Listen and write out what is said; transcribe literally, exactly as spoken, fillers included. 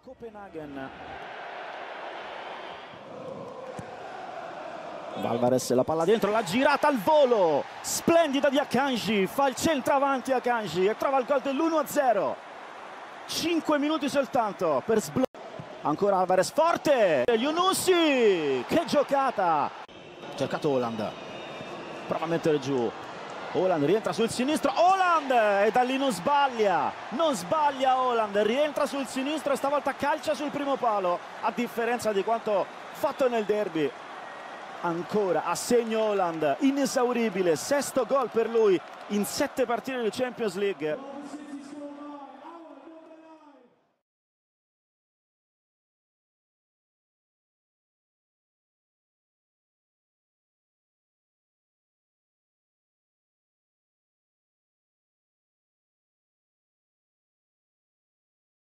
Copenaghen. Alvarez, la palla dentro, la girata al volo, splendida di Akanji, fa il centravanti Akanji e trova il gol dell'uno a zero. cinque minuti soltanto per sbloccare. Ancora Alvarez, forte, Elyounoussi, che giocata! Cercato Haaland, prova a mettere giù, Haaland rientra sul sinistro, Haaland e da lì non sbaglia, non sbaglia Haaland, rientra sul sinistro e stavolta calcia sul primo palo, a differenza di quanto fatto nel derby. Ancora a segno Haaland, inesauribile, sesto gol per lui in sette partite di Champions League.